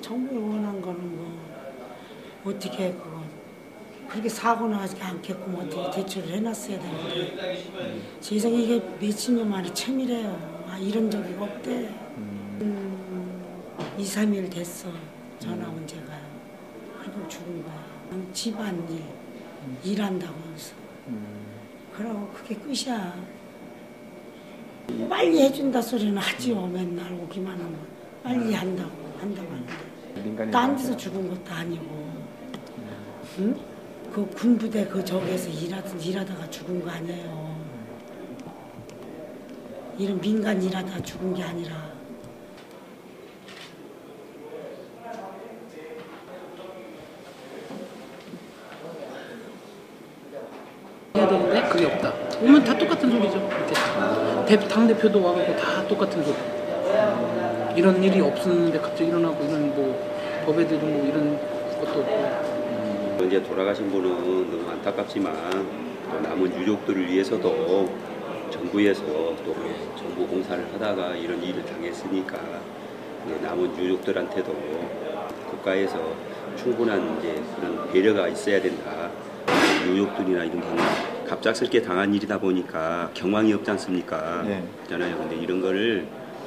정부에 원한 거는 뭐 어떻게 그거 그렇게 사고 나지 않게끔 어떻게 대출을 해놨어야 되는데 세상에 이게 몇십 년 만에 처음이래요. 아, 이런 적이 없대. 2, 3일 됐어. 전화 온 제가요. 그리고 죽은 거야. 집안일 일한다고 해서. 그러고 그게 끝이야. 빨리 해준다 소리는 하지요. 맨날 오기만 하면 빨리 한다고 하는데 딴 데서 죽은 것도 아니고 응? 그 군부대 그 저기에서 일하다가 죽은 거 아니에요. 이런 민간 일하다 죽은 게 아니라. 해야 되는데 그게 없다. 오면 다 똑같은 소리죠. 당대표도 와갖고 다 똑같은 소리. 이런 일이 없었는데 갑자기 일어나고 이런 뭐 법에도 뭐 이런 것도 없고. 이제 돌아가신 분은 너무 안타깝지만 또 남은 유족들을 위해서도 정부에서 또 정부 공사를 하다가 이런 일을 당했으니까 남은 유족들한테도 국가에서 충분한 이제 그런 배려가 있어야 된다. 유족들이나 이런 경우 갑작스럽게 당한 일이다 보니까 경황이 없지 않습니까? 네. 있잖아요. 근데 이런 걸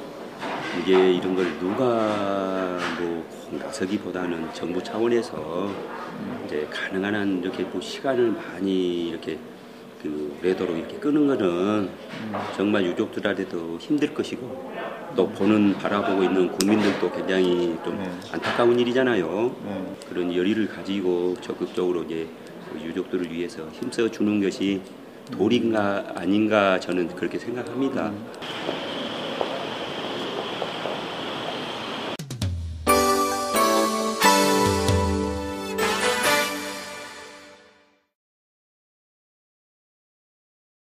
누가 뭐 나서기보다는 정부 차원에서 이제 가능한 한 이렇게 뭐 시간을 많이 이렇게 오래도록 이렇게 끄는 거는 정말 유족들한테도 힘들 것이고 또 바라보고 있는 국민들도 굉장히 좀 안타까운 일이잖아요. 그런 열의를 가지고 적극적으로 이제 유족들을 위해서 힘써 주는 것이 도리인가 아닌가 저는 그렇게 생각합니다.